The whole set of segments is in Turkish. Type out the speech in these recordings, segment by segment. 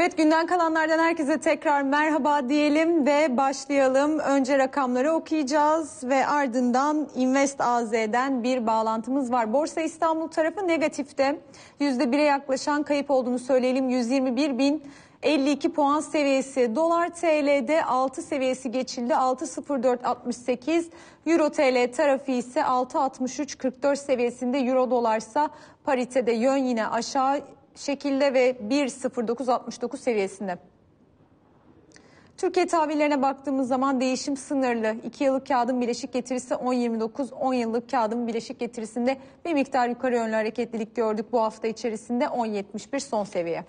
Evet, günden kalanlardan herkese tekrar merhaba diyelim ve başlayalım. Önce rakamları okuyacağız ve ardından Invest AZ'den bir bağlantımız var. Borsa İstanbul tarafı negatifte. %1'e yaklaşan kayıp olduğunu söyleyelim. 121.052 puan seviyesi. Dolar TL'de 6 seviyesi geçildi. 6.0468. Euro TL tarafı ise 6.6344 seviyesinde. Euro dolarsa paritede, yön yine aşağı şekilde ve 1.0969 seviyesinde. Türkiye tahvillerine baktığımız zaman değişim sınırlı. 2 yıllık kağıdın bileşik getirisi 10.29, 10 yıllık kağıdın bileşik getirisinde bir miktar yukarı yönlü hareketlilik gördük bu hafta içerisinde. 10.71 son seviye.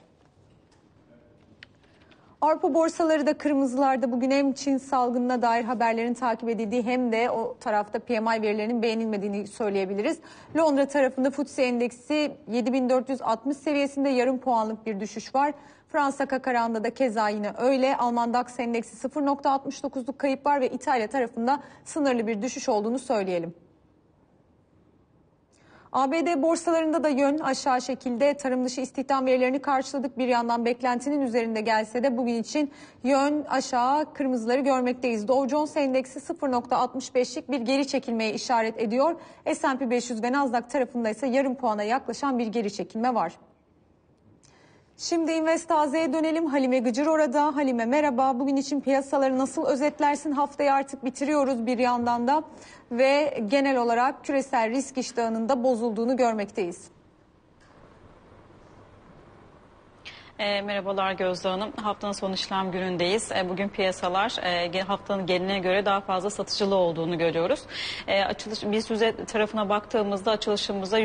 Avrupa borsaları da kırmızılarda. Bugün hem Çin salgınına dair haberlerin takip edildiği hem de o tarafta PMI verilerinin beğenilmediğini söyleyebiliriz. Londra tarafında FTSE endeksi 7460 seviyesinde yarım puanlık bir düşüş var. Fransa Kakaran'da da keza yine öyle. Alman DAX endeksi 0.69'luk kayıp var ve İtalya tarafında sınırlı bir düşüş olduğunu söyleyelim. ABD borsalarında da yön aşağı şekilde. Tarım dışı istihdam verilerini karşıladık. Bir yandan beklentinin üzerinde gelse de bugün için yön aşağı, kırmızıları görmekteyiz. Dow Jones endeksi 0.65'lik bir geri çekilmeye işaret ediyor. S&P 500 ve Nasdaq tarafında ise yarım puana yaklaşan bir geri çekilme var. Şimdi Invest AZ'ye dönelim. Halime Gıcır orada. Halime merhaba. Bugün için piyasaları nasıl özetlersin? Haftayı artık bitiriyoruz bir yandan da ve genel olarak küresel risk iştahının da bozulduğunu görmekteyiz. Merhabalar Gözde Hanım. Haftanın son işlem günündeyiz. Bugün piyasalar haftanın geneline göre daha fazla satıcılı olduğunu görüyoruz. BIST tarafına baktığımızda açılışımızda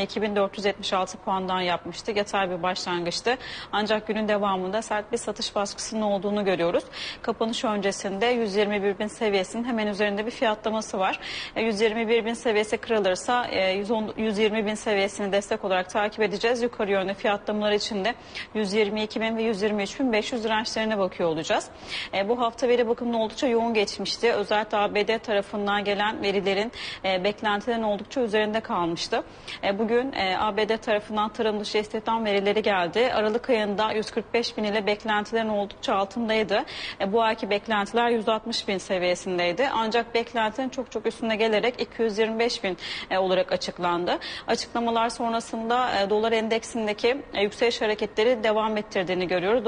122.476 puandan yapmıştı. Yatay bir başlangıçtı. Ancak günün devamında sert bir satış baskısının olduğunu görüyoruz. Kapanış öncesinde 121.000 seviyesinin hemen üzerinde bir fiyatlaması var. 121.000 seviyesi kırılırsa 120.000 seviyesini destek olarak takip edeceğiz. Yukarı yönlü fiyatlamalar için de 122.000 ve 123.500 dirençlerine bakıyor olacağız. Bu hafta veri bakımının oldukça yoğun geçmişti. Özellikle ABD tarafından gelen verilerin beklentilerin oldukça üzerinde kalmıştı. Bugün ABD tarafından tarım dışı istihdam verileri geldi. Aralık ayında 145.000 ile beklentilerin oldukça altındaydı. Bu ayki beklentiler 160.000 seviyesindeydi. Ancak beklentinin çok üstüne gelerek 225.000 olarak açıklandı. Açıklamalar sonrasında dolar endeksindeki yükseliş hareketleri devam ettirdiğini görüyoruz.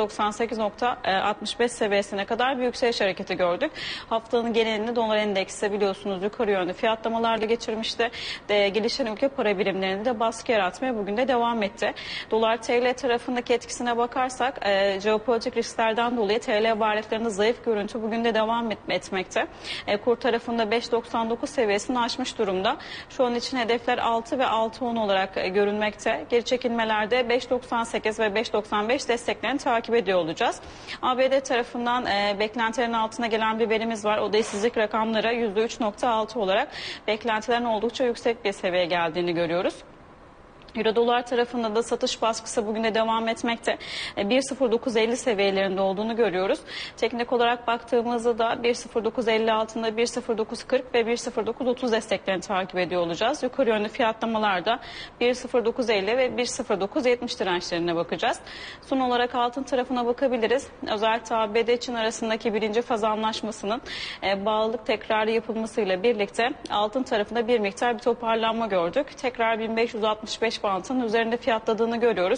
98.65 seviyesine kadar bir yükseliş hareketi gördük. Haftanın genelinde dolar endeksi biliyorsunuz yukarı yönlü fiyatlamalarla geçirmişti. Gelişen ülke para birimlerinde de baskı yaratmaya bugün de devam etti. Dolar TL tarafındaki etkisine bakarsak jeopolitik risklerden dolayı TL varlıklarında zayıf görüntü bugün de devam etmekte. Kur tarafında 5.99 seviyesini aşmış durumda. Şu an için hedefler 6 ve 6.10 olarak görünmekte. Geri çekilmelerde 5.98 ve 5.95 desteklerini takip ediyor olacağız. ABD tarafından beklentilerin altına gelen bir verimiz var. O da işsizlik rakamları %3.6 olarak beklentilerin oldukça yüksek bir seviyeye geldiğini görüyoruz. Euro dolar tarafında da satış baskısı bugün de devam etmekte. 1.0950 seviyelerinde olduğunu görüyoruz. Teknik olarak baktığımızda da 1.0950 altında 1.0940 ve 1.0930 desteklerini takip ediyor olacağız. Yukarı yönlü fiyatlamalarda 1.0950 ve 1.0970 dirençlerine bakacağız. Son olarak altın tarafına bakabiliriz. Özellikle ABD-Çin arasındaki birinci faz anlaşmasının bağlılık tekrarı yapılmasıyla birlikte altın tarafında bir miktar bir toparlanma gördük. Tekrar 1565 bantının üzerinde fiyatladığını görüyoruz.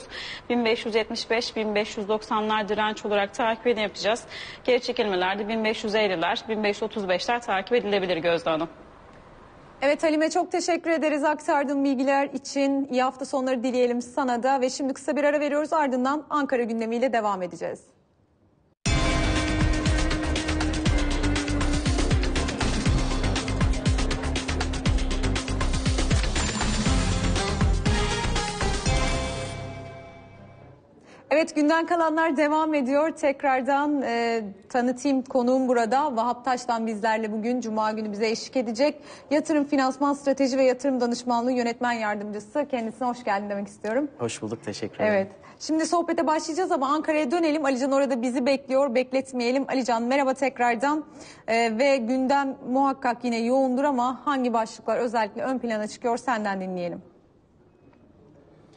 1575-1590'lar direnç olarak takibini yapacağız. Geri çekilmelerde 1550'ler, 1535'ler takip edilebilir Gözde Hanım. Evet Halime, çok teşekkür ederiz aktardığın bilgiler için. İyi hafta sonları dileyelim sana da ve şimdi kısa bir ara veriyoruz, ardından Ankara gündemiyle devam edeceğiz. Evet, günden kalanlar devam ediyor. Tekrardan tanıtayım, konuğum burada. Vahap Taş'tan bizlerle bugün Cuma günü bize eşlik edecek. Yatırım Finansman Strateji ve Yatırım Danışmanlığı Yönetmen Yardımcısı. Kendisine hoş geldin demek istiyorum. Hoş bulduk, teşekkür ederim. Evet. Şimdi sohbete başlayacağız ama Ankara'ya dönelim. Alican orada bizi bekliyor. Bekletmeyelim. Alican merhaba tekrardan. Ve gündem muhakkak yine yoğundur ama hangi başlıklar özellikle ön plana çıkıyor, senden dinleyelim.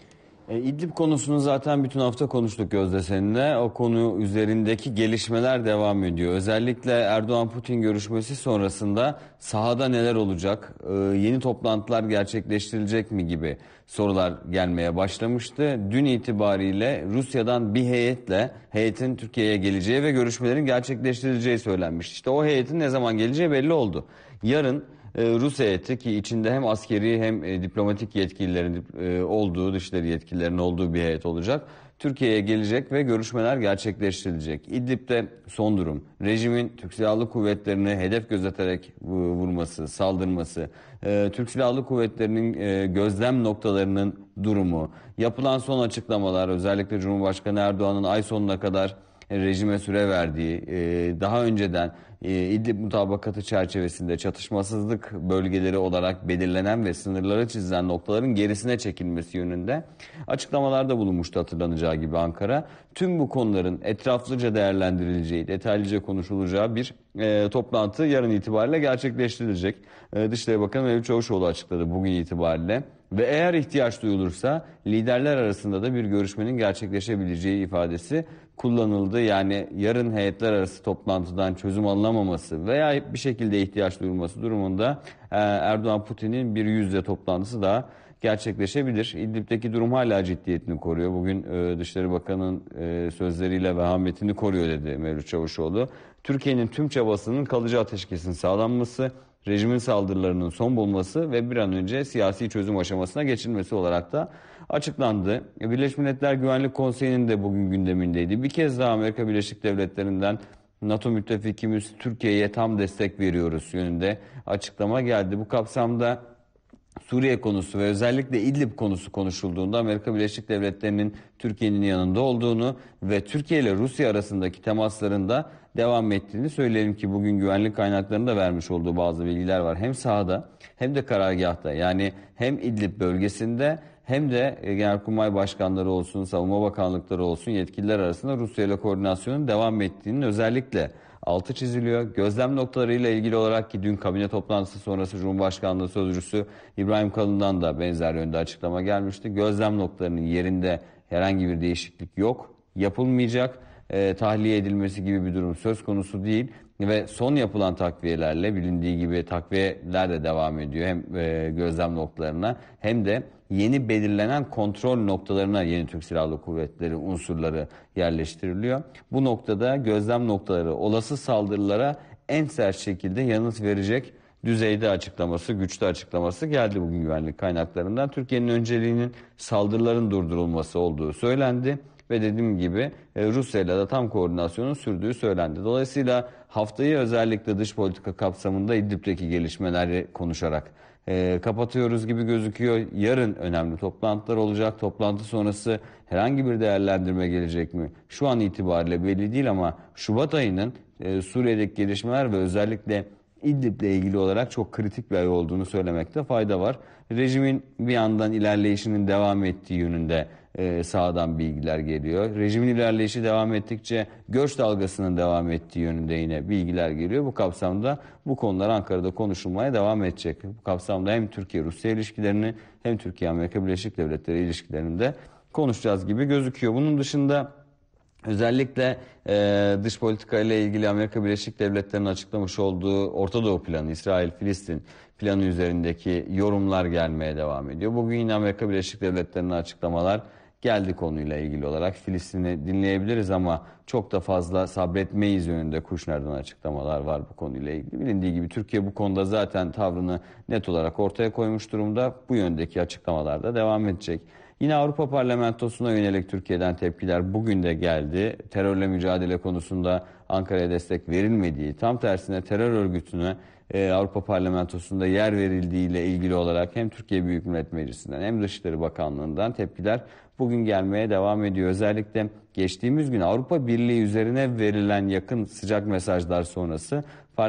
İdlib konusunu zaten bütün hafta konuştuk Gözde seninle. O konu üzerindeki gelişmeler devam ediyor. Özellikle Erdoğan-Putin görüşmesi sonrasında sahada neler olacak, yeni toplantılar gerçekleştirilecek mi gibi sorular gelmeye başlamıştı. Dün itibariyle Rusya'dan bir heyetin Türkiye'ye geleceği ve görüşmelerin gerçekleştirileceği söylenmişti. İşte o heyetin ne zaman geleceği belli oldu. Yarın Rus heyeti, ki içinde hem askeri hem diplomatik yetkililerin olduğu, dışişleri yetkililerinin olduğu bir heyet olacak. Türkiye'ye gelecek ve görüşmeler gerçekleştirilecek. İdlib'de son durum, rejimin Türk Silahlı Kuvvetleri'ni hedef gözeterek vurması, saldırması, Türk Silahlı Kuvvetleri'nin gözlem noktalarının durumu, yapılan son açıklamalar, özellikle Cumhurbaşkanı Erdoğan'ın ay sonuna kadar rejime süre verdiği, daha önceden İdlib mutabakatı çerçevesinde çatışmasızlık bölgeleri olarak belirlenen ve sınırları çizilen noktaların gerisine çekilmesi yönünde açıklamalarda bulunmuştu, hatırlanacağı gibi Ankara. Tüm bu konuların etraflıca değerlendirileceği, detaylıca konuşulacağı bir toplantı yarın itibariyle gerçekleştirilecek. Dışişleri Bakanı Mevlüt Çavuşoğlu açıkladı bugün itibariyle. Ve eğer ihtiyaç duyulursa liderler arasında da bir görüşmenin gerçekleşebileceği ifadesi kullanıldı. Yani yarın heyetler arası toplantıdan çözüm alınamaması veya bir şekilde ihtiyaç duyulması durumunda Erdoğan-Putin'in bir yüz yüze toplantısı daha gerçekleşebilir. İdlib'deki durum hala ciddiyetini koruyor. Bugün Dışişleri Bakanı'nın sözleriyle vehametini koruyor dedi Mevlüt Çavuşoğlu. Türkiye'nin tüm çabasının kalıcı ateşkesin sağlanması, rejimin saldırılarının son bulması ve bir an önce siyasi çözüm aşamasına geçilmesi olarak da açıklandı. Birleşmiş Milletler Güvenlik Konseyi'nin de bugün gündemindeydi. Bir kez daha Amerika Birleşik Devletleri'nden NATO müttefikimiz Türkiye'ye tam destek veriyoruz yönünde açıklama geldi. Bu kapsamda Suriye konusu ve özellikle İdlib konusu konuşulduğunda Amerika Birleşik Devletleri'nin Türkiye'nin yanında olduğunu ve Türkiye ile Rusya arasındaki temasların da devam ettiğini söyleyelim ki bugün güvenlik kaynaklarının da vermiş olduğu bazı bilgiler var. Hem sahada hem de karargahta, yani hem İdlib bölgesinde hem de Genelkurmay Başkanları olsun, Savunma Bakanlıkları olsun, yetkililer arasında Rusya ile koordinasyonun devam ettiğinin özellikle altı çiziliyor. Gözlem noktalarıyla ilgili olarak ki dün kabine toplantısı sonrası Cumhurbaşkanlığı Sözcüsü İbrahim Kalın'dan da benzer yönde açıklama gelmişti. Gözlem noktalarının yerinde herhangi bir değişiklik yok, yapılmayacak, tahliye edilmesi gibi bir durum söz konusu değil. Ve son yapılan takviyelerle, bilindiği gibi takviyeler de devam ediyor. Hem gözlem noktalarına hem de yeni belirlenen kontrol noktalarına yeni Türk Silahlı Kuvvetleri unsurları yerleştiriliyor. Bu noktada gözlem noktaları olası saldırılara en sert şekilde yanıt verecek düzeyde açıklaması, güçlü açıklaması geldi bugün güvenlik kaynaklarından. Türkiye'nin önceliğinin saldırıların durdurulması olduğu söylendi. Ve dediğim gibi Rusya ile de tam koordinasyonun sürdüğü söylendi. Dolayısıyla haftayı özellikle dış politika kapsamında İdlib'deki gelişmeleri konuşarak kapatıyoruz gibi gözüküyor. Yarın önemli toplantılar olacak. Toplantı sonrası herhangi bir değerlendirme gelecek mi? Şu an itibariyle belli değil ama Şubat ayının Suriye'deki gelişmeler ve özellikle İdlib'le ilgili olarak çok kritik bir ay olduğunu söylemekte fayda var. Rejimin bir yandan ilerleyişinin devam ettiği yönünde sahadan bilgiler geliyor. Rejimin ilerleyişi devam ettikçe göç dalgasının devam ettiği yönünde yine bilgiler geliyor. Bu kapsamda bu konular Ankara'da konuşulmaya devam edecek. Bu kapsamda hem Türkiye-Rusya ilişkilerini hem Türkiye-Amerika Birleşik Devletleri ilişkilerini de konuşacağız gibi gözüküyor. Bunun dışında özellikle dış politika ile ilgili Amerika Birleşik Devletleri'nin açıklamış olduğu Orta Doğu planı, İsrail-Filistin planı üzerindeki yorumlar gelmeye devam ediyor. Bugün yine Amerika Birleşik Devletleri'nin açıklamalar geldi konuyla ilgili olarak. Filistin'i dinleyebiliriz ama çok da fazla sabretmeyiz yönünde Kuşner'den açıklamalar var bu konuyla ilgili. Bilindiği gibi Türkiye bu konuda zaten tavrını net olarak ortaya koymuş durumda. Bu yöndeki açıklamalar da devam edecek. Yine Avrupa Parlamentosu'na yönelik Türkiye'den tepkiler bugün de geldi. Terörle mücadele konusunda Ankara'ya destek verilmediği, tam tersine terör örgütüne Avrupa Parlamentosu'nda yer verildiği ile ilgili olarak hem Türkiye Büyük Millet Meclisi'nden hem Dışişleri Bakanlığı'ndan tepkiler bugün gelmeye devam ediyor. Özellikle geçtiğimiz gün Avrupa Birliği üzerine verilen yakın sıcak mesajlar sonrası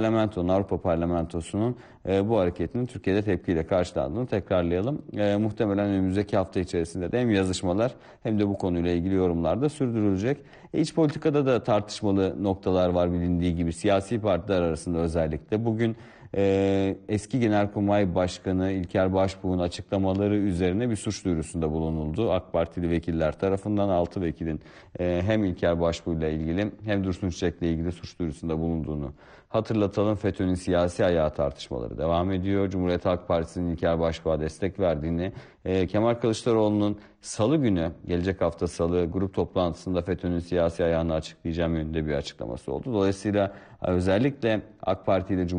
Avrupa Parlamentosu'nun bu hareketinin Türkiye'de tepkiyle karşılandığını tekrarlayalım. Muhtemelen önümüzdeki hafta içerisinde de hem yazışmalar hem de bu konuyla ilgili yorumlar da sürdürülecek. İç politikada da tartışmalı noktalar var bilindiği gibi siyasi partiler arasında özellikle. Bugün Eski Genelkurmay Başkanı İlker Başbuğ'un açıklamaları üzerine bir suç duyurusunda bulunuldu. AK Partili vekiller tarafından 6 vekilin hem İlker Başbuğ ile ilgili hem Dursun Çiçek'le ilgili suç duyurusunda bulunduğunu hatırlatalım. FETÖ'nün siyasi ayağı tartışmaları devam ediyor. Cumhuriyet Halk Partisi'nin İlker Başbuğ'a destek verdiğini, Kemal Kılıçdaroğlu'nun Salı günü, gelecek hafta Salı grup toplantısında FETÖ'nün siyasi ayağını açıklayacağım yönünde bir açıklaması oldu. Dolayısıyla özellikle AK Parti ile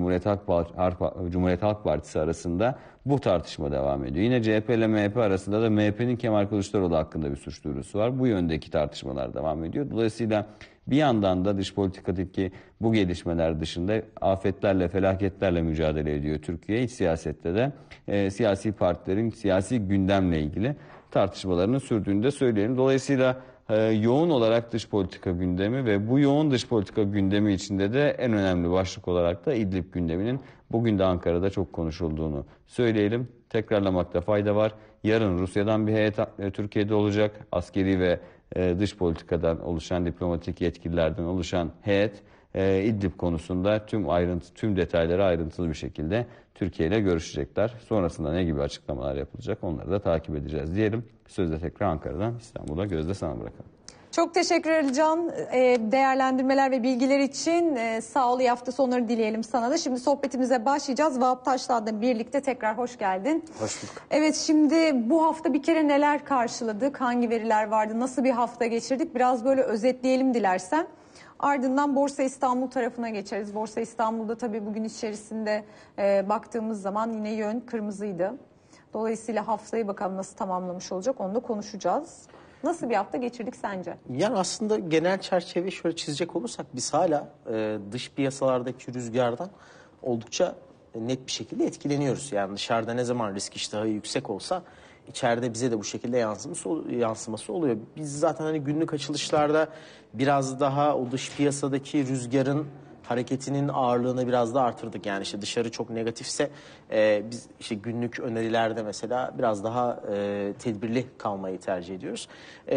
Cumhuriyet Halk Partisi arasında bu tartışma devam ediyor. Yine CHP ile MHP arasında da MHP'nin Kemal Kılıçdaroğlu hakkında bir suç duyurusu var. Bu yöndeki tartışmalar devam ediyor. Dolayısıyla bir yandan da dış politikadaki bu gelişmeler dışında afetlerle, felaketlerle mücadele ediyor Türkiye. İç siyasette de siyasi partilerin siyasi gündemle ilgili tartışmalarının sürdüğünü de söyleyelim. Dolayısıyla yoğun olarak dış politika gündemi ve bu yoğun dış politika gündemi içinde de en önemli başlık olarak da İdlib gündeminin bugün de Ankara'da çok konuşulduğunu söyleyelim. Tekrarlamakta fayda var. Yarın Rusya'dan bir heyet Türkiye'de olacak. Askeri ve dış politikadan oluşan, diplomatik yetkililerden oluşan heyet İdlib konusunda tüm detayları ayrıntılı bir şekilde Türkiye ile görüşecekler. Sonrasında ne gibi açıklamalar yapılacak onları da takip edeceğiz diyelim. Sözde tekrar Ankara'dan İstanbul'a, Gözde sana bırakalım. Çok teşekkür ederim Can. Değerlendirmeler ve bilgiler için sağ ol. İyi hafta sonları dileyelim sana da. Şimdi sohbetimize başlayacağız. Vahap Taş'la birlikte tekrar hoş geldin. Hoş bulduk. Evet, şimdi bu hafta bir kere neler karşıladık? Hangi veriler vardı? Nasıl bir hafta geçirdik? Biraz böyle özetleyelim dilersen. Ardından Borsa İstanbul tarafına geçeriz. Borsa İstanbul'da tabii bugün içerisinde baktığımız zaman yine yön kırmızıydı. Dolayısıyla haftayı bakalım nasıl tamamlamış olacak, onu da konuşacağız. Nasıl bir hafta geçirdik sence? Yani aslında genel çerçeveyi şöyle çizecek olursak biz hala dış piyasalardaki rüzgardan oldukça net bir şekilde etkileniyoruz. Yani dışarıda ne zaman risk iştahı yüksek olsa içeride bize de bu şekilde yansıması oluyor. Biz zaten hani günlük açılışlarda biraz daha o dış piyasadaki rüzgarın hareketinin ağırlığını biraz da artırdık. Yani işte dışarı çok negatifse biz işte günlük önerilerde mesela biraz daha tedbirli kalmayı tercih ediyoruz.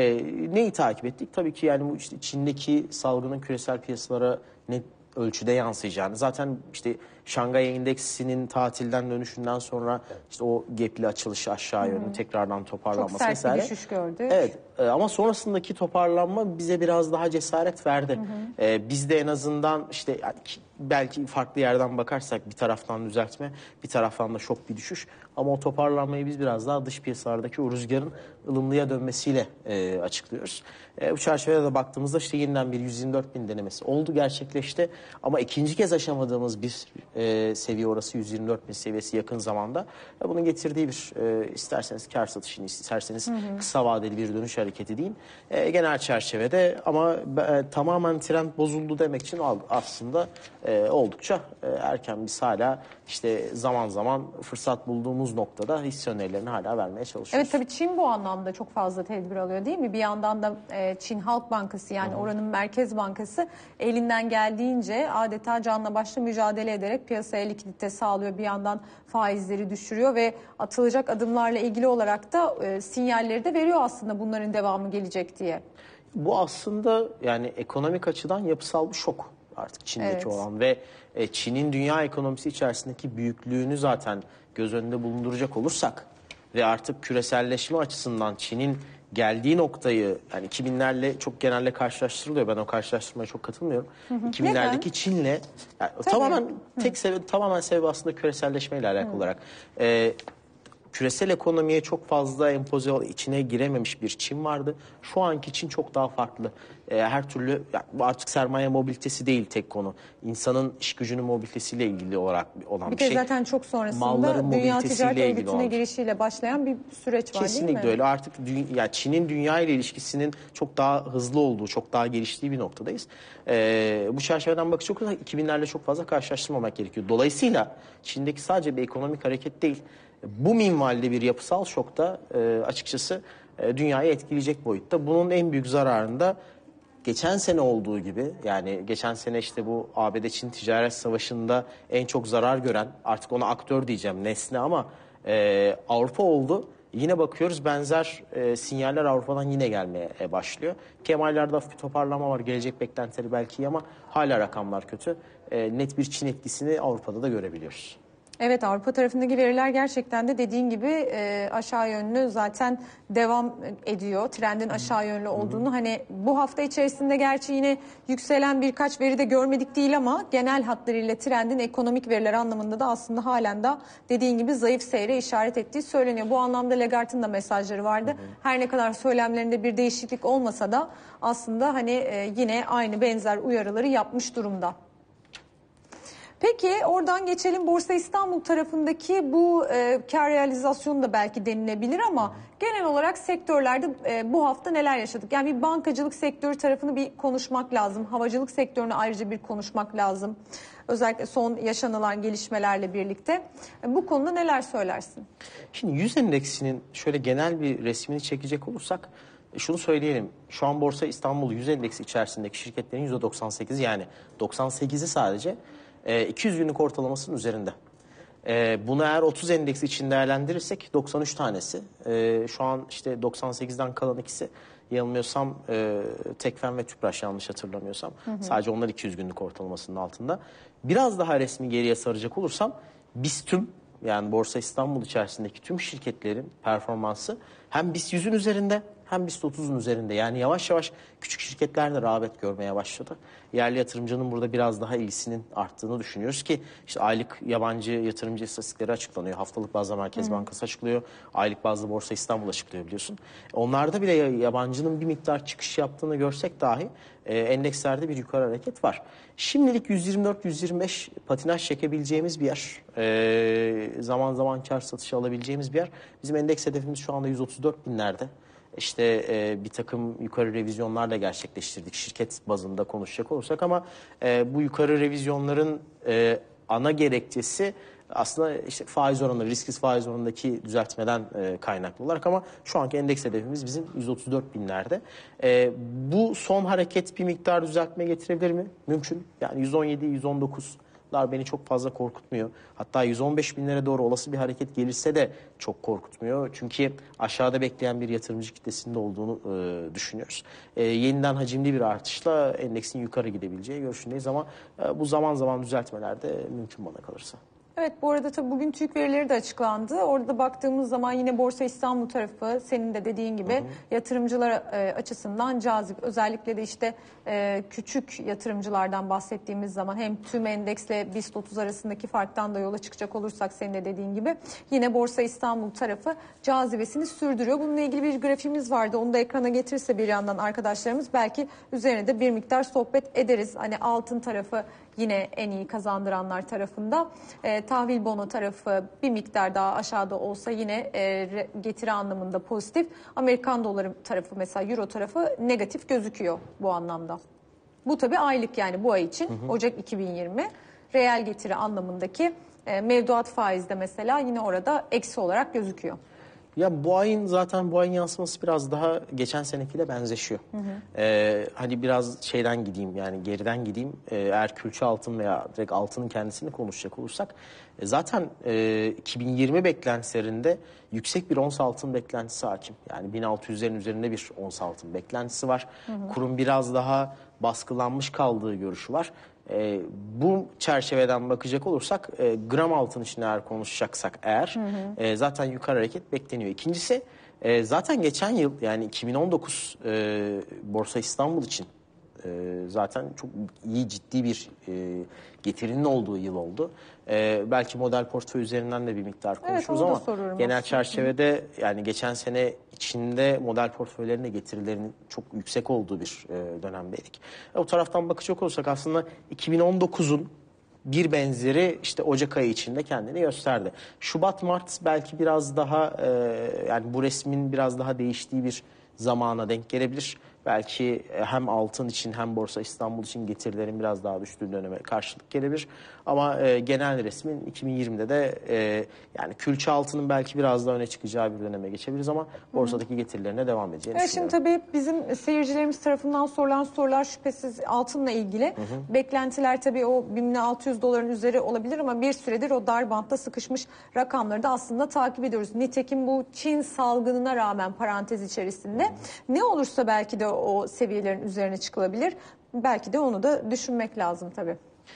Neyi takip ettik? Tabii ki yani bu işte Çin'deki salgının küresel piyasalara net ölçüde yansıyacağını. Zaten işte Şangay Endeksinin tatilden dönüşünden sonra işte o gap'li açılışı aşağı yönlü tekrardan toparlanması Çok sert vesaire. bir düşüş gördük. Evet ama sonrasındaki toparlanma bize biraz daha cesaret verdi. Biz de en azından işte belki farklı yerden bakarsak bir taraftan düzeltme, bir taraftan da şok bir düşüş. Ama o toparlanmayı biz biraz daha dış piyasalardaki o rüzgarın ılımlıya dönmesiyle açıklıyoruz. Bu çerçevede de baktığımızda işte yeniden bir 124.000 denemesi oldu, gerçekleşti. Ama ikinci kez aşamadığımız bir seviye orası 124.000 seviyesi yakın zamanda. Bunun getirdiği bir isterseniz kar satışını, isterseniz kısa vadeli bir dönüş hareketi değil. Genel çerçevede ama tamamen trend bozuldu demek için aslında oldukça erken. Biz hala işte zaman zaman fırsat bulduğumuz noktada hisse önerilerini hala vermeye çalışıyoruz. Evet, tabii Çin bu anlamda çok fazla tedbir alıyor değil mi? Bir yandan da Çin Halk Bankası, yani oranın Merkez Bankası elinden geldiğince adeta canla başla mücadele ederek piyasaya likidite sağlıyor. Bir yandan faizleri düşürüyor ve atılacak adımlarla ilgili olarak da sinyalleri de veriyor aslında bunların devamı gelecek diye. Bu aslında yani ekonomik açıdan yapısal bir şok artık Çin'deki olan ve Çin'in dünya ekonomisi içerisindeki büyüklüğünü zaten göz önünde bulunduracak olursak ve artık küreselleşme açısından Çin'in geldiği noktayı yani 2000'lerle çok genelde karşılaştırılıyor. Ben o karşılaştırmaya çok katılmıyorum. 2000'lerdeki Çin'le yani tamamen sebebi aslında küreselleşmeyle alakalı olarak. Küresel ekonomiye çok fazla içine girememiş bir Çin vardı. Şu anki Çin çok daha farklı. Her türlü artık sermaye mobilitesi değil tek konu. İnsanın iş gücünün mobilitesiyle ilgili olan bir şey. Bir de zaten çok sonrasında Malların Dünya mobilitesiyle Ticaret ilgili Örgütü'ne girişiyle başlayan bir süreç var değil mi? Kesinlikle öyle. Artık Çin'in dünya ile ilişkisinin çok daha hızlı olduğu, çok daha geliştiği bir noktadayız. Bu çerçeveden bakacak olursak 2000'lerle çok fazla karşılaştırmamak gerekiyor. Dolayısıyla Çin'deki sadece bir ekonomik hareket değil, bu minvalde bir yapısal şok da açıkçası dünyayı etkileyecek boyutta. Bunun en büyük zararında geçen sene olduğu gibi, yani geçen sene işte bu ABD-Çin ticaret savaşında en çok zarar gören, artık ona aktör diyeceğim, nesne ama Avrupa oldu. Yine bakıyoruz benzer sinyaller Avrupa'dan yine gelmeye başlıyor. PMI'larda hafif bir toparlama var. Gelecek beklentileri belki iyi ama hala rakamlar kötü. Net bir Çin etkisini Avrupa'da da görebiliyoruz. Evet, Avrupa tarafındaki veriler gerçekten de dediğin gibi aşağı yönlü zaten devam ediyor. Trendin aşağı yönlü olduğunu hani bu hafta içerisinde gerçi yine yükselen birkaç veri de görmedik değil ama genel hatlarıyla trendin ekonomik veriler anlamında da aslında halen de dediğin gibi zayıf seyre işaret ettiği söyleniyor. Bu anlamda Lagarde'ın da mesajları vardı. Her ne kadar söylemlerinde bir değişiklik olmasa da aslında hani yine aynı benzer uyarıları yapmış durumda. Peki oradan geçelim Borsa İstanbul tarafındaki bu kar realizasyonu da belki denilebilir ama genel olarak sektörlerde bu hafta neler yaşadık? Yani bir bankacılık sektörü tarafını bir konuşmak lazım. Havacılık sektörünü ayrıca bir konuşmak lazım. Özellikle son yaşanılan gelişmelerle birlikte. Bu konuda neler söylersin? Şimdi 100 endeksinin şöyle genel bir resmini çekecek olursak şunu söyleyelim. Şu an Borsa İstanbul 100 endeksi içerisindeki şirketlerin %98'i yani 98'i sadece 200 günlük ortalamasının üzerinde. Bunu eğer 30 endeksi için değerlendirirsek 93 tanesi. Şu an işte 98'den kalan ikisi yanılmıyorsam Tekfen ve Tüpraş yanlış hatırlamıyorsam. Sadece onlar 200 günlük ortalamasının altında. Biraz daha resmi geriye saracak olursam biz tüm yani Borsa İstanbul içerisindeki tüm şirketlerin performansı hem BIST 100'ün üzerinde hem BIST 30'un üzerinde. Yani yavaş yavaş küçük şirketler de rağbet görmeye başladı. Yerli yatırımcının burada biraz daha ilgisinin arttığını düşünüyoruz ki işte aylık yabancı yatırımcı istatistikleri açıklanıyor. Haftalık bazda Merkez Bankası açıklıyor. Aylık bazda Borsa İstanbul açıklıyor biliyorsun. Onlarda bile yabancının bir miktar çıkış yaptığını görsek dahi endekslerde bir yukarı hareket var. Şimdilik 124-125 patinaj çekebileceğimiz bir yer. Zaman zaman kar satışı alabileceğimiz bir yer. Bizim endeks hedefimiz şu anda 134 binlerde. İşte bir takım yukarı revizyonlar da gerçekleştirdik şirket bazında konuşacak olursak ama bu yukarı revizyonların ana gerekçesi aslında işte faiz oranları, risksiz faiz oranındaki düzeltmeden kaynaklı olarak ama şu anki endeks hedefimiz bizim 134 binlerde. Bu son hareket bir miktar düzeltme getirebilir mi? Mümkün. Yani 117-119'lar beni çok fazla korkutmuyor. Hatta 115 binlere doğru olası bir hareket gelirse de çok korkutmuyor. Çünkü aşağıda bekleyen bir yatırımcı kitlesinde olduğunu düşünüyoruz. Yeniden hacimli bir artışla endeksin yukarı gidebileceği görüşündeyiz ama bu zaman zaman düzeltmeler de mümkün bana kalırsa. Evet, bu arada tabii bugün TÜİK verileri de açıklandı. Orada baktığımız zaman yine Borsa İstanbul tarafı senin de dediğin gibi yatırımcılar açısından cazip. Özellikle de işte küçük yatırımcılardan bahsettiğimiz zaman hem tüm endeksle BIST 30 arasındaki farktan da yola çıkacak olursak senin de dediğin gibi yine Borsa İstanbul tarafı cazibesini sürdürüyor. Bununla ilgili bir grafiğimiz vardı. Onu da ekrana getirirse bir yandan arkadaşlarımız belki üzerine de bir miktar sohbet ederiz. Hani altın tarafı yine en iyi kazandıranlar tarafında. Tahvil bono tarafı bir miktar daha aşağıda olsa yine getiri anlamında pozitif. Amerikan doları tarafı mesela euro tarafı negatif gözüküyor bu anlamda. Bu tabii aylık yani bu ay için Ocak 2020 reel getiri anlamındaki mevduat faizde mesela yine orada eksi olarak gözüküyor. Ya bu ayın yansıması biraz daha geçen senekiyle benzeşiyor. Hani biraz şeyden gideyim yani geriden gideyim. Eğer külçe altın veya direkt altının kendisini konuşacak olursak zaten 2020 beklentilerinde yüksek bir ons altın beklentisi hakim. Yani 1600'lerin üzerinde bir ons altın beklentisi var. Kurum biraz daha baskılanmış kaldığı görüşü var. Bu çerçeveden bakacak olursak gram altın için eğer konuşacaksak zaten yukarı hareket bekleniyor. İkincisi zaten geçen yıl yani 2019 Borsa İstanbul için zaten çok iyi ciddi bir getirinin olduğu yıl oldu. Belki model portföy üzerinden de bir miktar konuşuruz ama genel çerçevede yani geçen sene içinde model portföylerinde getirilerinin çok yüksek olduğu bir dönemdeydik. O taraftan bakacak olursak aslında 2019'un bir benzeri işte Ocak ayı içinde kendini gösterdi. Şubat-Mart belki biraz daha yani bu resmin biraz daha değiştiği bir zamana denk gelebilir. belki hem altın için hem Borsa İstanbul için getirilerin biraz daha düştüğü döneme karşılık gelebilir. Ama genel resmin 2020'de de yani külçe altının belki biraz daha öne çıkacağı bir döneme geçebiliriz ama borsadaki getirilerine devam edeceğini Evet, şimdi düşünüyorum. tabii bizim seyircilerimiz tarafından sorulan sorular şüphesiz altınla ilgili. Beklentiler tabii o 1600 doların üzeri olabilir ama bir süredir o dar bantta sıkışmış rakamları da aslında takip ediyoruz. Nitekim bu Çin salgınına rağmen parantez içerisinde ne olursa belki de o seviyelerin üzerine çıkılabilir. Belki de onu da düşünmek lazım tabii.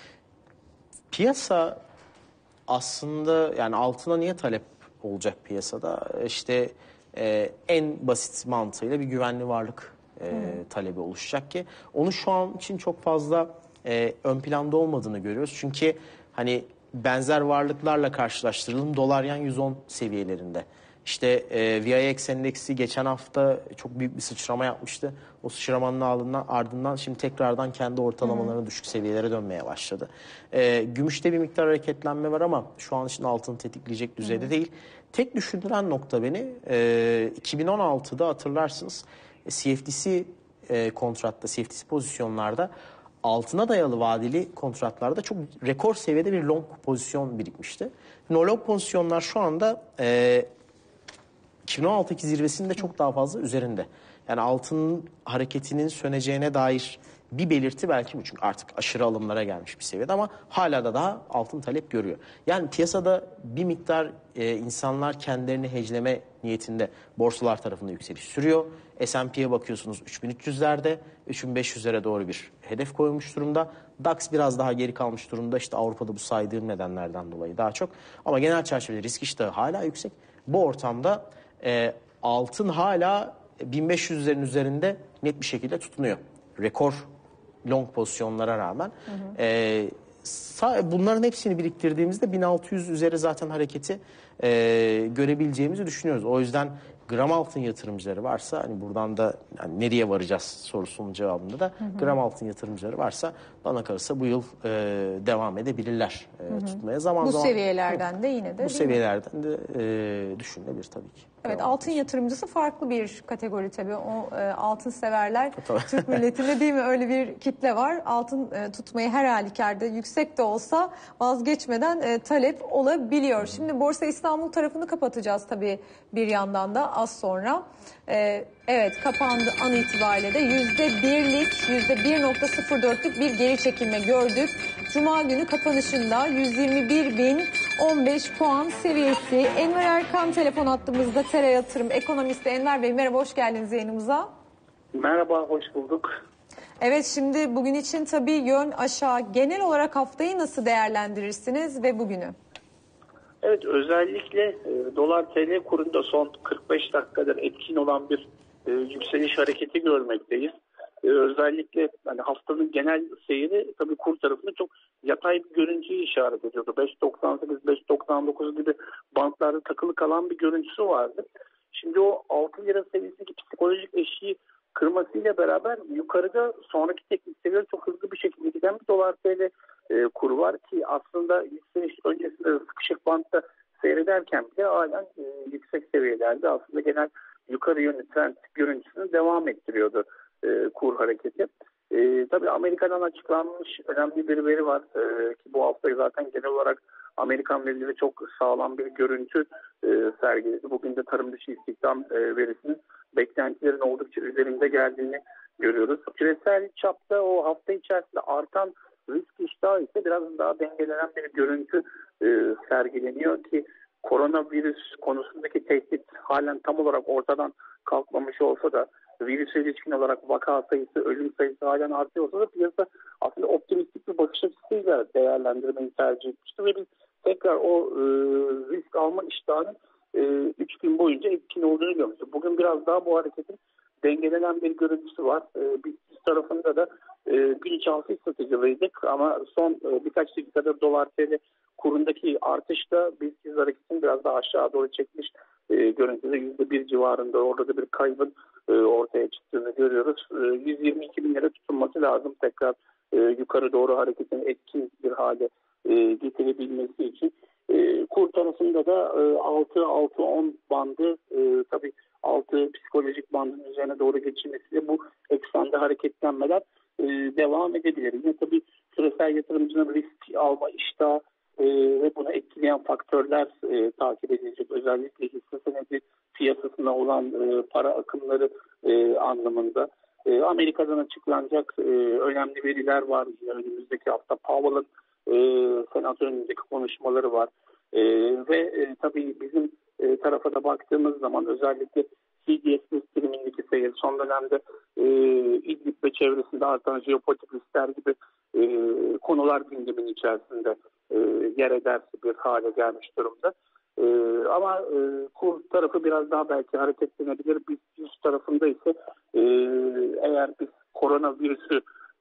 Piyasa aslında yani altına niye talep olacak piyasada? İşte en basit mantığıyla bir güvenli varlık talebi oluşacak ki onu şu an için çok fazla ön planda olmadığını görüyoruz. Çünkü hani benzer varlıklarla karşılaştıralım, dolar yen 110 seviyelerinde. İşte VIX endeksi geçen hafta çok büyük bir sıçrama yapmıştı. O sıçramanın ardından şimdi tekrardan kendi ortalamalarına düşük seviyelere dönmeye başladı. Gümüşte bir miktar hareketlenme var ama şu an için altını tetikleyecek düzeyde değil. Tek düşündüren nokta beni 2016'da hatırlarsınız CFTC kontratta, CFTC pozisyonlarda altına dayalı vadeli kontratlarda çok rekor seviyede bir long pozisyon birikmişti. Şimdi o long pozisyonlar şu anda 2016'daki zirvesinin de çok daha fazla üzerinde. Yani altının hareketinin söneceğine dair bir belirti belki bu. Çünkü artık aşırı alımlara gelmiş bir seviyede ama hala da daha altın talep görüyor. Yani piyasada bir miktar insanlar kendilerini hedgeleme niyetinde borsalar tarafında yükseliş sürüyor. S&P'ye bakıyorsunuz 3300'lerde, 3500'lere doğru bir hedef koymuş durumda. DAX biraz daha geri kalmış durumda. İşte Avrupa'da bu saydığım nedenlerden dolayı daha çok. Ama genel çerçevede risk iştahı hala yüksek. Bu ortamda altın hala 1500'lerin üzerinde net bir şekilde tutunuyor. Rekor long pozisyonlara rağmen. Bunların hepsini biriktirdiğimizde 1600 üzeri zaten hareketi görebileceğimizi düşünüyoruz. O yüzden gram altın yatırımcıları varsa hani buradan da yani nereye varacağız sorusunun cevabında da gram altın yatırımcıları varsa bana kalırsa bu yıl devam edebilirler tutmaya. Zaman Bu zaman seviyelerden de yine de bu seviyelerden de düşünülebilir tabii ki. Evet, altın yatırımcısı farklı bir kategori tabii. O altın severler. Türk milletinde değil mi öyle bir kitle var. Altın tutmayı her halükarda yüksek de olsa vazgeçmeden talep olabiliyor. Şimdi Borsa İstanbul tarafını kapatacağız tabii bir yandan da az sonra. Evet, kapandı an itibariyle de %1.04'lük bir geri çekilme gördük. Cuma günü kapanışında 121.015 puan seviyesi. Enver Erkan telefon hattımızda, Tera Yatırım ekonomisti. Enver Bey merhaba, hoş geldiniz yayınımıza. Merhaba, hoş bulduk. Evet, şimdi bugün için tabii yön aşağı. Genel olarak haftayı nasıl değerlendirirsiniz ve bugünü? Evet, özellikle dolar TL kurunda son 45 dakikadır etkin olan bir yükseliş hareketi görmekteyiz. Özellikle yani haftanın genel seyri tabii kur tarafında çok yatay bir görüntüyü işaret ediyordu. 5.98, 5.99 gibi bantlarda takılı kalan bir görüntüsü vardı. Şimdi o 6 lira seviyesindeki psikolojik eşiği kırmasıyla beraber yukarıda sonraki teknik seviye çok hızlı bir şekilde giden bir dolar TL kuru var ki aslında yükseliş öncesinde sıkışık bantta seyrederken bile halen yüksek seviyelerde aslında genel yukarı yönlü trend görüntüsünü devam ettiriyordu kur hareketi. Tabii Amerika'dan açıklanmış önemli bir veri var ki bu hafta zaten genel olarak Amerikan verileri çok sağlam bir görüntü sergiledi. Bugün de tarım dışı istihdam verisinin beklentilerin oldukça üzerinde geldiğini görüyoruz. Küresel çapta o hafta içerisinde artan risk iştahı ise biraz daha dengelenen bir görüntü sergileniyor ki koronavirüs konusundaki tehdit halen tam olarak ortadan kalkmamış olsa da virüse ilişkin olarak vaka sayısı, ölüm sayısı halen artıyor olsa da piyasa aslında optimistik bir bakış açısıyla değerlendirmeyi tercih etmişti ve biz tekrar o risk alma iştahının 3 gün boyunca etkin olduğunu görmüştük. Bugün biraz daha bu hareketin dengelenen bir görüntüsü var. Biz tarafında da gün içi hafif satıcılıydık ama son birkaç dakikadır dolar TL kurundaki artışta biz hareketin biraz daha aşağı doğru çekmiş görüntüde %1 civarında orada da bir kaybın ortaya çıktığını görüyoruz. 122 bin lira tutunması lazım tekrar yukarı doğru hareketin etkin bir hale getirebilmesi için. Kur tarafında da 6-6-10 bandı tabii altı psikolojik bandın üzerine doğru geçilmesiyle bu eksende hareketlenmeler devam edebilir. Yine tabii küresel yatırımcının risk alma iştahı ve bunu etkileyen faktörler takip edilecek. Özellikle hisse senedi piyasasına olan para akımları anlamında. Amerika'dan açıklanacak önemli veriler var. Önümüzdeki hafta Powell'ın senato önündeki konuşmaları var. Ve tabii bizim tarafa da baktığımız zaman özellikle CDS streamindeki seyir son dönemde İdlib ve çevresinde artan jeopolitik riskler gibi konular gündemin içerisinde yer eder bir hale gelmiş durumda. Ama kur tarafı biraz daha belki hareketlenebilir. Biz yüz tarafında ise eğer biz koronavirüsü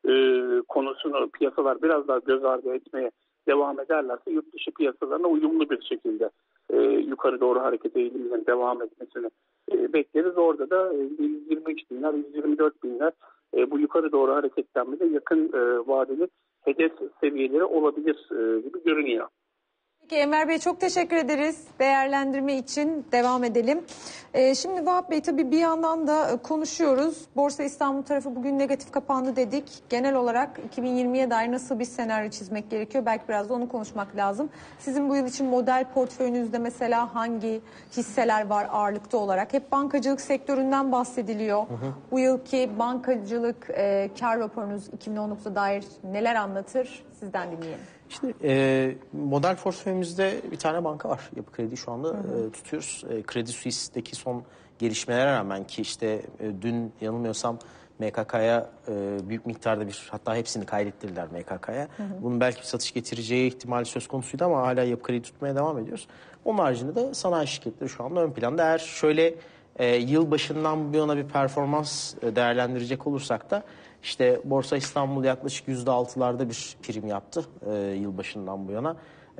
konusunu piyasalar biraz daha göz ardı etmeye devam ederlerse yurt dışı piyasalarına uyumlu bir şekilde yukarı doğru hareket eğiliminin devam etmesini bekleriz. Orada da 123 binler, 124 binler bu yukarı doğru hareketlenmede yakın vadeli hedef seviyeleri olabilir gibi görünüyor. Peki Enver Bey çok teşekkür ederiz. Değerlendirme için devam edelim. Şimdi Vahap Bey tabii bir yandan da konuşuyoruz. Borsa İstanbul tarafı bugün negatif kapandı dedik. Genel olarak 2020'ye dair nasıl bir senaryo çizmek gerekiyor? Belki biraz da onu konuşmak lazım. Sizin bu yıl için model portföyünüzde mesela hangi hisseler var ağırlıkta olarak? Hep bankacılık sektöründen bahsediliyor. Bu yılki bankacılık kar raporunuz 2019'a dair neler anlatır? Sizden dinleyelim. Şimdi model portföyümüzde bir tane banka var. Yapı Kredi şu anda tutuyoruz. Credit Suisse'deki son gelişmelere rağmen ki işte dün yanılmıyorsam MKK'ya büyük miktarda hatta hepsini kaydettirdiler MKK'ya. Bunun belki bir satış getireceği ihtimali söz konusuydu ama hala Yapı Kredi tutmaya devam ediyoruz. Onun haricinde de sanayi şirketleri şu anda ön planda. Eğer şöyle yıl başından bu yana bir performans değerlendirecek olursak da İşte Borsa İstanbul yaklaşık %6'larda bir prim yaptı yılbaşından bu yana.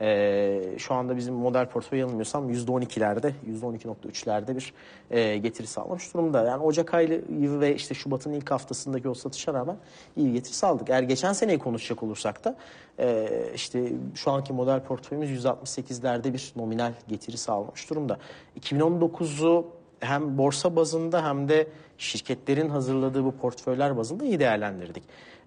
Şu anda bizim model portföy yanılmıyorsam %12'lerde, %12.3'lerde bir getiri sağlamış durumda. Yani Ocak ayı ve işte Şubat'ın ilk haftasındaki o satışa rağmen iyi getiri sağladık. Eğer geçen seneyi konuşacak olursak da işte şu anki model portföyümüz 168'lerde bir nominal getiri sağlamış durumda. 2019'u hem borsa bazında hem de şirketlerin hazırladığı bu portföyler bazında iyi değerlendirdik.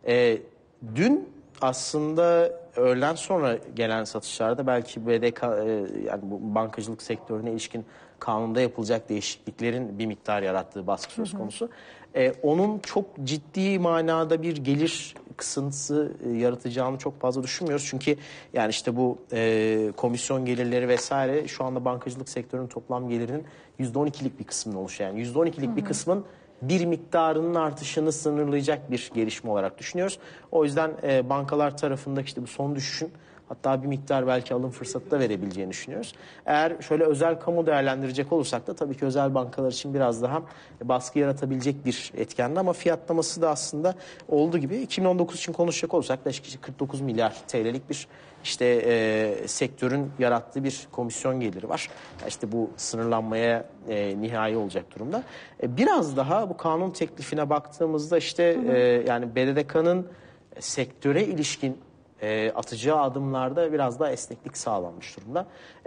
Dün aslında öğleden sonra gelen satışlarda belki BDK yani bu bankacılık sektörüne ilişkin kanunda yapılacak değişikliklerin bir miktar yarattığı baskı söz konusu. Onun çok ciddi manada bir gelir kısıntısı yaratacağını çok fazla düşünmüyoruz. Çünkü yani işte bu komisyon gelirleri vesaire şu anda bankacılık sektörünün toplam gelirinin %12'lik bir kısmını oluşuyor. Yani %12'lik bir kısmın bir miktarının artışını sınırlayacak bir gelişme olarak düşünüyoruz. O yüzden bankalar tarafındaki işte bu son düşüşün hatta bir miktar belki alım fırsatı da verebileceğini düşünüyoruz. Eğer şöyle özel kamu değerlendirecek olursak da tabii ki özel bankalar için biraz daha baskı yaratabilecek bir etkendi ama fiyatlaması da aslında olduğu gibi 2019 için konuşacak olursak da 49 milyar TL'lik bir işte sektörün yarattığı bir komisyon geliri var. İşte bu sınırlanmaya nihai olacak durumda. Biraz daha bu kanun teklifine baktığımızda işte yani BDDK'nın sektöre ilişkin atacağı adımlarda biraz daha esneklik sağlanmış durumda.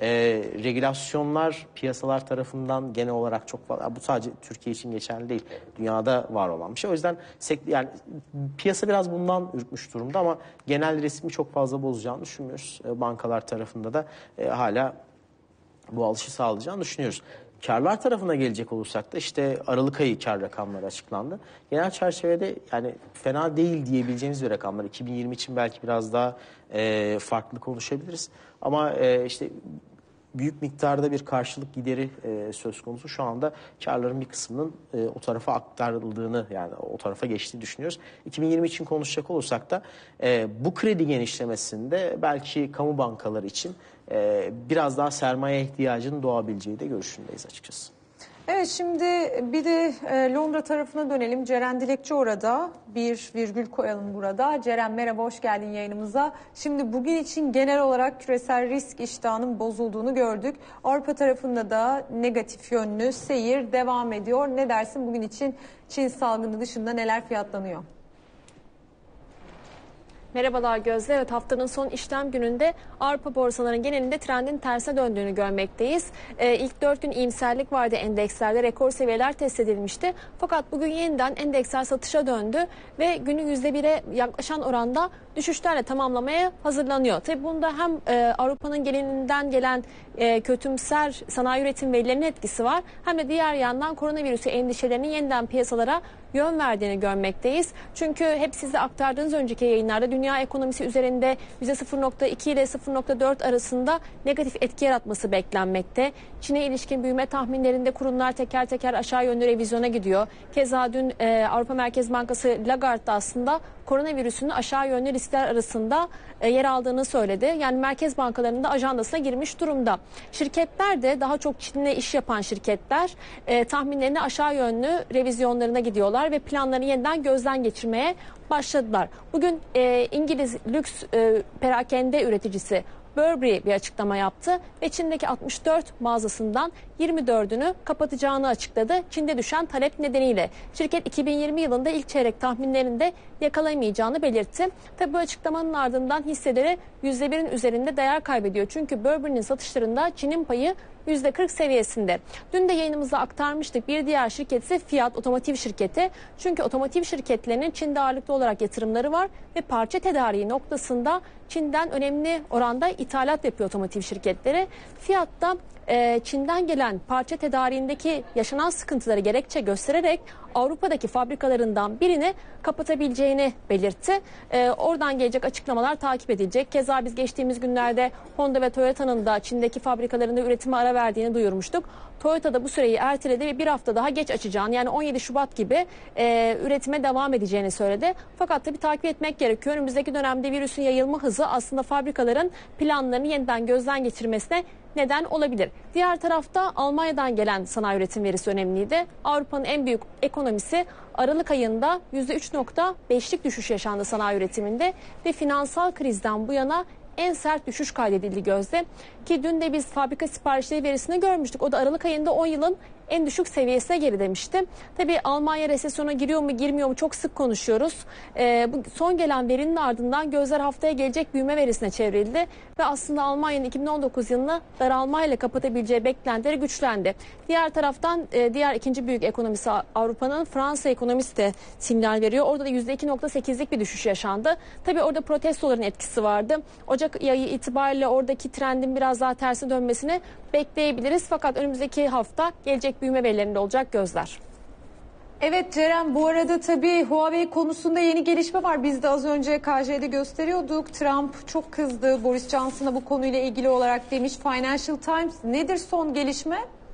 Regülasyonlar piyasalar tarafından genel olarak çok fazla, bu sadece Türkiye için geçerli değil, dünyada var olan bir şey. O yüzden yani piyasa biraz bundan ürkmüş durumda ama genel resmi çok fazla bozacağını düşünmüyoruz. Bankalar tarafında da hala bu alışı sağlayacağını düşünüyoruz. Karlar tarafına gelecek olursak da işte Aralık ayı kar rakamları açıklandı. Genel çerçevede yani fena değil diyebileceğimiz bir rakamlar. 2020 için belki biraz daha farklı konuşabiliriz. Ama işte büyük miktarda bir karşılık gideri söz konusu. Şu anda karların bir kısmının o tarafa aktarıldığını yani o tarafa geçtiğini düşünüyoruz. 2020 için konuşacak olursak da bu kredi genişlemesinde belki kamu bankaları için biraz daha sermaye ihtiyacının doğabileceği de görüşündeyiz açıkçası. Evet, şimdi bir de Londra tarafına dönelim. Ceren Dilekçi orada. Bir virgül koyalım burada. Ceren merhaba, hoş geldin yayınımıza. Şimdi bugün için genel olarak küresel risk iştahının bozulduğunu gördük. Avrupa tarafında da negatif yönlü seyir devam ediyor. Ne dersin bugün için Çin salgını dışında neler fiyatlanıyor? Merhabalar Gözde. Evet, haftanın son işlem gününde Avrupa borsalarının genelinde trendin tersine döndüğünü görmekteyiz. İlk 4 gün iyimserlik vardı endekslerde. Rekor seviyeler test edilmişti. Fakat bugün yeniden endeksler satışa döndü ve günü %1'e yaklaşan oranda düşüşlerle tamamlamaya hazırlanıyor. Tabii bunda hem Avrupa'nın genelinden gelen kötümser sanayi üretim verilerinin etkisi var. Hem de diğer yandan koronavirüsü endişelerinin yeniden piyasalara yön verdiğini görmekteyiz. Çünkü hep size aktardığınız önceki yayınlarda dünya ekonomisi üzerinde %0.2 ile 0.4 arasında negatif etki yaratması beklenmekte. Çin'e ilişkin büyüme tahminlerinde kurumlar teker teker aşağı yönlü revizyona gidiyor. Keza dün Avrupa Merkez Bankası Lagarde da aslında koronavirüsünün aşağı yönlü riskler arasında yer aldığını söyledi. Yani merkez bankalarının da ajandasına girmiş durumda. Şirketler de daha çok Çin'le iş yapan şirketler tahminlerini aşağı yönlü revizyonlarına gidiyorlar ve planlarını yeniden gözden geçirmeye başladılar. Bugün İngiliz lüks perakende üreticisi Burberry bir açıklama yaptı ve Çin'deki 64 mağazasından 24'ünü kapatacağını açıkladı. Çin'de düşen talep nedeniyle şirket 2020 yılında ilk çeyrek tahminlerinde yakalayamayacağını belirtti. Tabii bu açıklamanın ardından hisseleri %1'in üzerinde değer kaybediyor. Çünkü Burberry'nin satışlarında Çin'in payı %40 seviyesinde. Dün de yayınımızda aktarmıştık. Bir diğer şirket ise Fiat Otomotiv Şirketi. Çünkü otomotiv şirketlerinin Çin'de ağırlıklı olarak yatırımları var ve parça tedariği noktasında Çin'den önemli oranda ithalat yapıyor otomotiv şirketleri. Fiat da Çin'den gelen parça tedariğindeki yaşanan sıkıntıları gerekçe göstererek Avrupa'daki fabrikalarından birini kapatabileceğini belirtti. Oradan gelecek açıklamalar takip edilecek. Keza biz geçtiğimiz günlerde Honda ve Toyota'nın da Çin'deki fabrikalarında üretime ara verdiğini duyurmuştuk. Toyota da bu süreyi erteledi ve bir hafta daha geç açacağını, yani 17 Şubat gibi üretime devam edeceğini söyledi. Fakat tabii takip etmek gerekiyor. Önümüzdeki dönemde virüsün yayılma hızı aslında fabrikaların planlarını yeniden gözden geçirmesine neden olabilir. Diğer tarafta Almanya'dan gelen sanayi üretim verisi önemliydi. Avrupa'nın en büyük ekonomisi Aralık ayında %3.5'lik düşüş yaşandı sanayi üretiminde ve finansal krizden bu yana en sert düşüş kaydedildi Gözde. Ki dün de biz fabrika siparişleri verisini görmüştük. O da Aralık ayında 10 yılın en düşük seviyesine geri demişti. Tabii Almanya resesyona giriyor mu girmiyor mu çok sık konuşuyoruz. Bu son gelen verinin ardından gözler haftaya gelecek büyüme verisine çevrildi. Ve aslında Almanya'nın 2019 yılını daralmayla kapatabileceği beklentileri güçlendi. Diğer taraftan diğer ikinci büyük ekonomisi Avrupa'nın Fransa ekonomisi de sinyal veriyor. Orada da %2.8'lik bir düşüş yaşandı. Tabii orada protestoların etkisi vardı. Ocak ayı itibariyle oradaki trendin biraz daha tersi dönmesini bekleyebiliriz. Fakat önümüzdeki hafta gelecek büyüme verilerinde olacak gözler. Evet Ceren, bu arada tabii Huawei konusunda yeni gelişme var. Biz de az önce KJ'de gösteriyorduk. Trump çok kızdı. Boris Johnson'a bu konuyla ilgili olarak demiş. Financial Times, nedir son gelişme?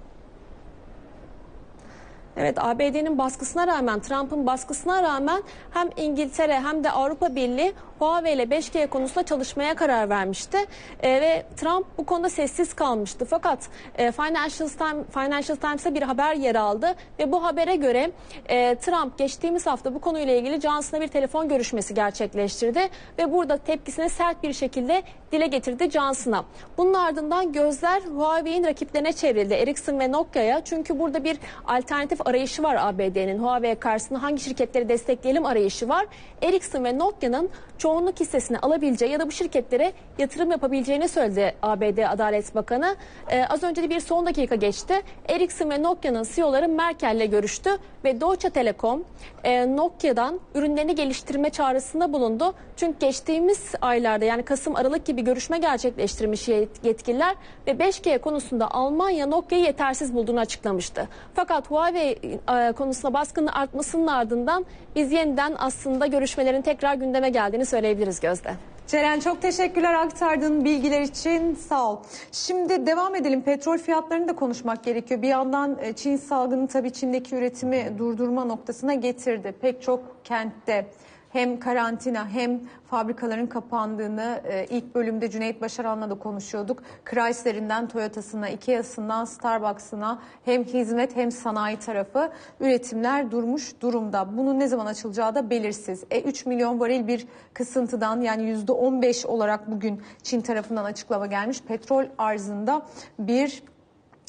Evet, ABD'nin baskısına rağmen, Trump'ın baskısına rağmen hem İngiltere hem de Avrupa Birliği Huawei ile 5G konusunda çalışmaya karar vermişti. Ve Trump bu konuda sessiz kalmıştı. Fakat Financial Times'ta bir haber yer aldı ve bu habere göre Trump geçtiğimiz hafta bu konuyla ilgili Johnson'la bir telefon görüşmesi gerçekleştirdi ve burada tepkisini sert bir şekilde dile getirdi Johnson'a. Bunun ardından gözler Huawei'nin rakiplerine çevrildi, Ericsson ve Nokia'ya. Çünkü burada bir alternatif arayışı var ABD'nin. Huawei karşısında hangi şirketleri destekleyelim arayışı var. Ericsson ve Nokia'nın çoğunluk hissesini alabileceği ya da bu şirketlere yatırım yapabileceğini söyledi ABD Adalet Bakanı. Az önce de bir son dakika geçti. Ericsson ve Nokia'nın CEO'ları Merkel'le görüştü ve Deutsche Telekom Nokia'dan ürünlerini geliştirme çağrısında bulundu. Çünkü geçtiğimiz aylarda, yani Kasım-Aralık gibi görüşme gerçekleştirmiş yetkililer ve 5G konusunda Almanya Nokia'yı yetersiz bulduğunu açıklamıştı. Fakat Huawei konusunda baskının artmasının ardından biz yeniden aslında görüşmelerin tekrar gündeme geldiğini söyleyebiliriz Gözde. Ceren, çok teşekkürler aktardığın bilgiler için, sağ ol. Şimdi devam edelim. Petrol fiyatlarını da konuşmak gerekiyor. Bir yandan Çin salgını tabii Çin'deki üretimi durdurma noktasına getirdi. Pek çok kentte hem karantina hem fabrikaların kapandığını ilk bölümde Cüneyt Başaran'la da konuşuyorduk. Chrysler'inden Toyota'sına, Ikea'sından Starbucks'ına hem hizmet hem sanayi tarafı üretimler durmuş durumda. Bunun ne zaman açılacağı da belirsiz. 3 milyon varil bir kısıntıdan, yani %15 olarak bugün Çin tarafından açıklama gelmiş. Petrol arzında bir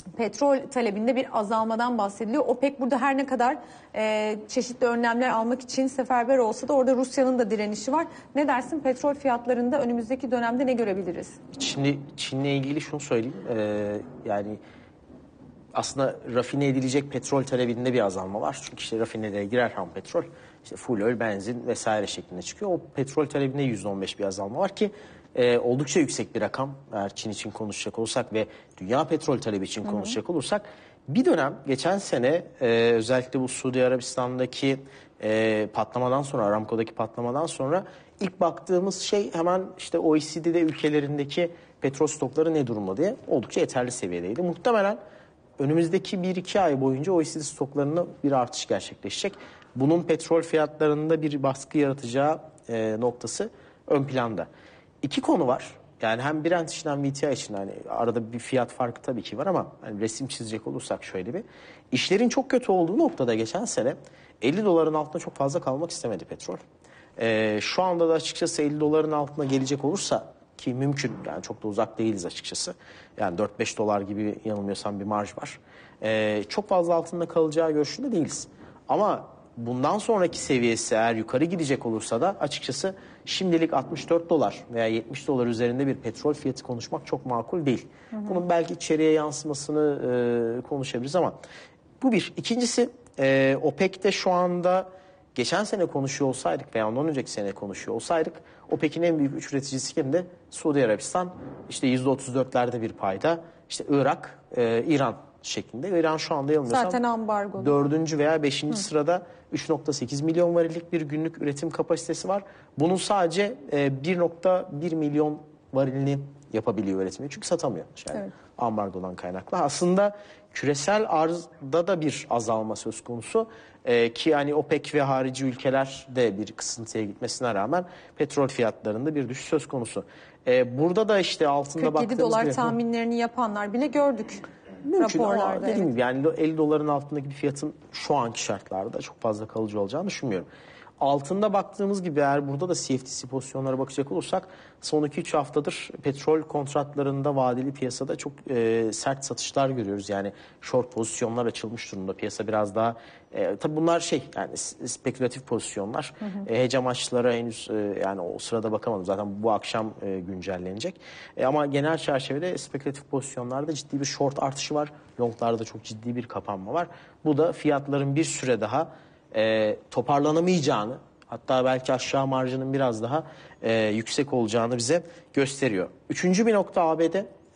petrol talebinde bir azalmadan bahsediliyor. OPEC burada her ne kadar çeşitli önlemler almak için seferber olsa da orada Rusya'nın da direnişi var. Ne dersin, petrol fiyatlarında önümüzdeki dönemde ne görebiliriz? Çin'le ilgili şunu söyleyeyim. Yani aslında rafine edilecek petrol talebinde bir azalma var. Çünkü işte rafinelere girer ham petrol, işte full oil, benzin vesaire şeklinde çıkıyor. O petrol talebinde %15 bir azalma var ki oldukça yüksek bir rakam. Eğer Çin için konuşacak olursak ve dünya petrol talebi için konuşacak olursak, bir dönem geçen sene özellikle bu Suudi Arabistan'daki patlamadan sonra, Aramco'daki patlamadan sonra ilk baktığımız şey hemen işte OECD'de ülkelerindeki petrol stokları ne durumda diye, oldukça yeterli seviyedeydi. Muhtemelen önümüzdeki 1-2 ay boyunca OECD stoklarında bir artış gerçekleşecek. Bunun petrol fiyatlarında bir baskı yaratacağı noktası ön planda. İki konu var. Yani hem Brent için hem WTI için hani arada bir fiyat farkı tabii ki var ama hani resim çizecek olursak şöyle bir. İşlerin çok kötü olduğu noktada geçen sene $50 altında çok fazla kalmak istemedi petrol. Şu anda da açıkçası $50 altına gelecek olursa, ki mümkün, yani çok da uzak değiliz açıkçası. Yani $4-5 gibi yanılmıyorsam bir marj var. Çok fazla altında kalacağı görüşünde değiliz. Ama bundan sonraki seviyesi eğer yukarı gidecek olursa da açıkçası şimdilik $64 veya $70 üzerinde bir petrol fiyatı konuşmak çok makul değil. Bunun belki içeriye yansımasını konuşabiliriz ama bu bir. İkincisi, OPEC'te şu anda geçen sene konuşuyor olsaydık veya ondan önceki sene konuşuyor olsaydık, OPEC'in en büyük 3 üreticisi kimdi? Suudi Arabistan, işte %34'lerde bir payda, işte Irak, İran şeklinde. İran şu anda yanılmıyorsam Zaten ambargo. 4. veya 5. sırada 3.8 milyon varillik bir günlük üretim kapasitesi var. Bunun sadece 1.1 milyon varilini yapabiliyor üretimi. Çünkü satamıyor. Yani evet. Ambargodan kaynaklı. Aslında küresel arzda da bir azalma söz konusu. Ki hani OPEC ve harici ülkeler de bir kısıntıya gitmesine rağmen petrol fiyatlarında bir düşüş söz konusu. Burada da işte altında baktığımız $47 tahminlerini yapanlar bile gördük. Mümkün ama raporlarda. dediğim gibi yani $50 altındaki bir fiyatın şu anki şartlarda çok fazla kalıcı olacağını düşünmüyorum. Altında baktığımız gibi eğer burada da CFTC pozisyonlara bakacak olursak son 2-3 haftadır petrol kontratlarında vadeli piyasada çok sert satışlar görüyoruz. Yani short pozisyonlar açılmış durumda. Piyasa biraz daha tabii bunlar yani spekülatif pozisyonlar. Hedge amaçlara henüz yani o sırada bakamadım. Zaten bu akşam güncellenecek. Ama genel çerçevede spekülatif pozisyonlarda ciddi bir short artışı var. Longlarda çok ciddi bir kapanma var. Bu da fiyatların bir süre daha toparlanamayacağını, hatta belki aşağı marjının biraz daha yüksek olacağını bize gösteriyor. Üçüncü bir nokta ABD.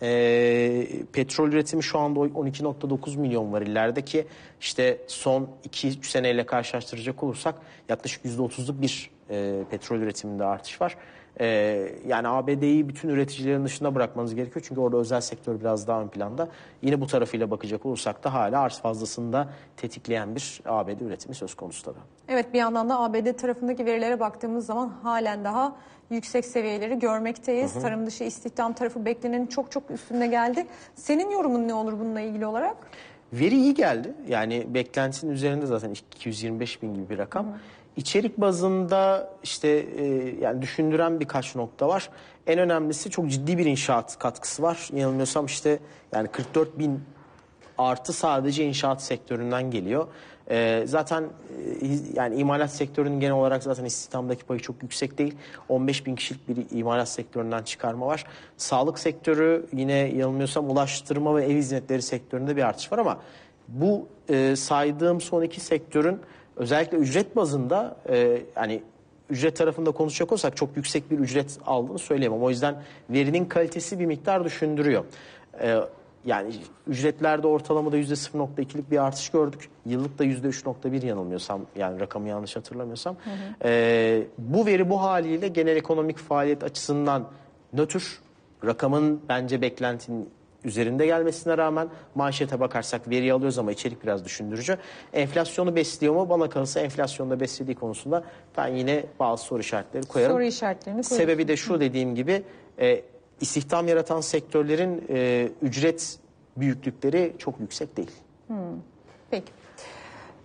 Petrol üretimi şu anda 12.9 milyon varillerde ki işte son 2-3 seneyle karşılaştıracak olursak yaklaşık %30'luk bir petrol üretiminde artış var. Yani ABD'yi bütün üreticilerin dışında bırakmanız gerekiyor. Çünkü orada özel sektör biraz daha ön planda. Yine bu tarafıyla bakacak olursak da hala arz fazlasını da tetikleyen bir ABD üretimi söz konusu tabii. Evet, bir yandan da ABD tarafındaki verilere baktığımız zaman halen daha yüksek seviyeleri görmekteyiz. Tarım dışı istihdam tarafı beklenenin çok çok üstünde geldi. Senin yorumun ne olur bununla ilgili olarak? Veri iyi geldi. Yani beklentinin üzerinde zaten 225 bin gibi bir rakam. İçerik bazında işte yani düşündüren birkaç nokta var. En önemlisi çok ciddi bir inşaat katkısı var. Yanılmıyorsam işte yani 44 bin artı sadece inşaat sektöründen geliyor. Zaten yani imalat sektörünün genel olarak zaten istihdamdaki payı çok yüksek değil. 15 bin kişilik bir imalat sektöründen çıkarma var. Sağlık sektörü yine yanılmıyorsam ulaştırma ve ev hizmetleri sektöründe bir artış var ama bu saydığım son iki sektörün özellikle ücret bazında yani ücret tarafında konuşacak olsak çok yüksek bir ücret aldığını söyleyemem. O yüzden verinin kalitesi bir miktar düşündürüyor. Yani ücretlerde ortalamada %0.2'lik bir artış gördük. Yıllık da %3.1 yanılmıyorsam, yani rakamı yanlış hatırlamıyorsam. Bu veri bu haliyle genel ekonomik faaliyet açısından nötr. Rakamın bence beklentinin üzerinde gelmesine rağmen manşete bakarsak veriyi alıyoruz ama içerik biraz düşündürücü. Enflasyonu besliyor mu? Bana kalırsa enflasyonu da beslediği konusunda ben yine bazı soru işaretleri koyarım. Soru işaretlerini koyuyorsun. Sebebi de şu, dediğim gibi istihdam yaratan sektörlerin ücret büyüklükleri çok yüksek değil. Peki.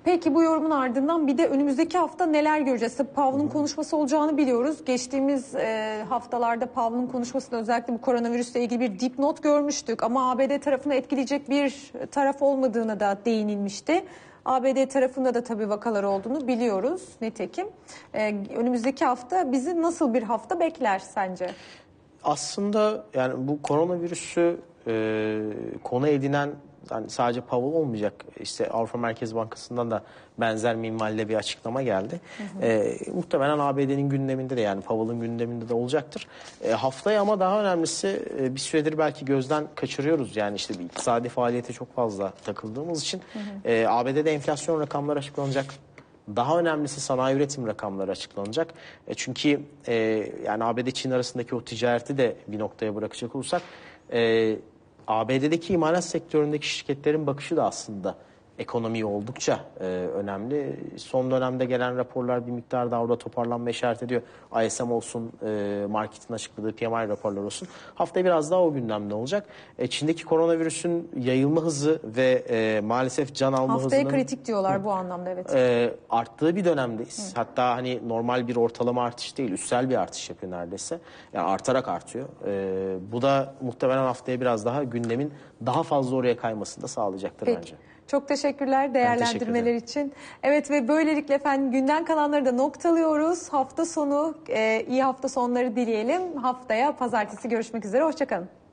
Peki bu yorumun ardından bir de önümüzdeki hafta neler göreceğiz? Tabii Powell'ın konuşması olacağını biliyoruz. Geçtiğimiz haftalarda Powell'ın konuşmasında özellikle bu koronavirüsle ilgili bir dipnot görmüştük. Ama ABD tarafını etkileyecek bir taraf olmadığına da değinilmişti. ABD tarafında da tabii vakalar olduğunu biliyoruz nitekim. Önümüzdeki hafta bizi nasıl bir hafta bekler sence? Aslında yani bu koronavirüsü konu edinen yani sadece Powell olmayacak. İşte Avrupa Merkez Bankası'ndan da benzer minvalde bir açıklama geldi. Muhtemelen ABD'nin gündeminde de yani Powell'ın gündeminde de olacaktır. Haftaya ama daha önemlisi bir süredir belki gözden kaçırıyoruz. Yani işte bir iktisadi faaliyete çok fazla takıldığımız için ABD'de enflasyon rakamları açıklanacak. Daha önemlisi sanayi üretim rakamları açıklanacak. Çünkü yani ABD-Çin arasındaki o ticareti de bir noktaya bırakacak olursak ABD'deki imalat sektöründeki şirketlerin bakışı da aslında ekonomiyi oldukça önemli. Son dönemde gelen raporlar bir miktar daha orada toparlanma işaret ediyor. ISM olsun, marketin açıkladığı PMI raporlar olsun. Haftaya biraz daha o gündemde olacak. Çin'deki koronavirüsün yayılma hızı ve maalesef can alma Haftaya hızının kritik diyorlar bu anlamda, evet. Arttığı bir dönemdeyiz. Hatta hani normal bir ortalama artış değil, üstel bir artış yapıyor neredeyse. Yani artarak artıyor. Bu da muhtemelen haftaya biraz daha gündemin daha fazla oraya kaymasını da sağlayacaktır Peki. bence. Çok teşekkürler değerlendirmeler için. Evet ve böylelikle efendim günden kalanları da noktalıyoruz. Hafta sonu iyi hafta sonları dileyelim. Haftaya pazartesi görüşmek üzere. Hoşça kalın.